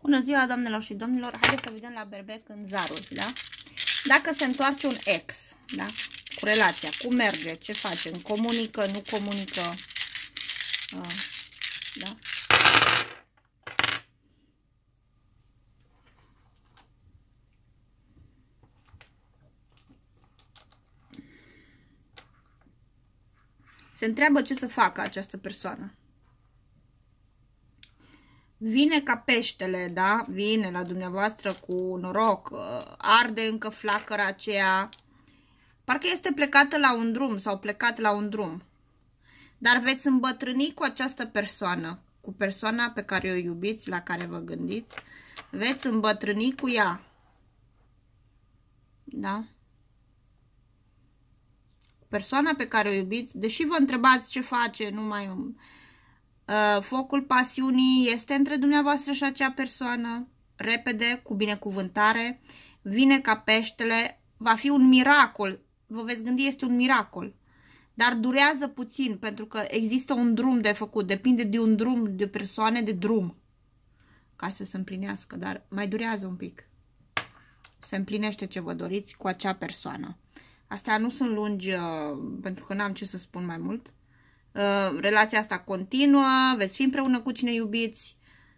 Bună ziua, doamnelor și domnilor! Haideți să vedem la berbec în zaruri, da? Dacă se întoarce un ex, da? Cu relația, cum merge, ce facem, comunică, nu comunică, da? Se întreabă ce să facă această persoană. Vine ca peștele, da? Vine la dumneavoastră cu noroc, arde încă flacăra aceea. Parcă este plecată la un drum sau plecat la un drum. Dar veți îmbătrâni cu această persoană, cu persoana pe care o iubiți, la care vă gândiți. Veți îmbătrâni cu ea. Da? Persoana pe care o iubiți, deși vă întrebați ce face, nu mai... Focul pasiunii este între dumneavoastră și acea persoană, repede, cu binecuvântare, vine ca peștele, va fi un miracol, vă veți gândi, este un miracol, dar durează puțin, pentru că există un drum de făcut, depinde de un drum, de persoane, de drum, ca să se împlinească, dar mai durează un pic. Se împlinește ce vă doriți cu acea persoană. Astea nu sunt lungi, pentru că n-am ce să spun mai mult. Relația asta continuă, veți fi împreună cu cine iubiți,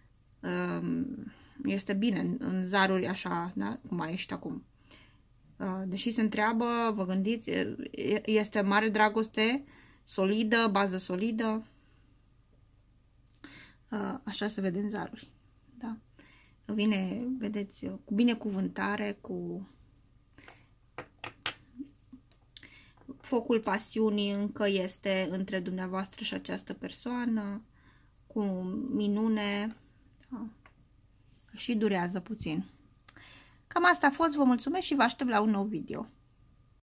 este bine în zaruri așa, da? Cum mai ești acum. Deși se întreabă, vă gândiți, este mare dragoste, solidă, bază solidă, așa se vede în zaruri, da? Vine, vedeți, cu binecuvântare, cu focul pasiunii încă este între dumneavoastră și această persoană, cu minune, da? Și durează puțin. Cam asta a fost, vă mulțumesc și vă aștept la un nou video.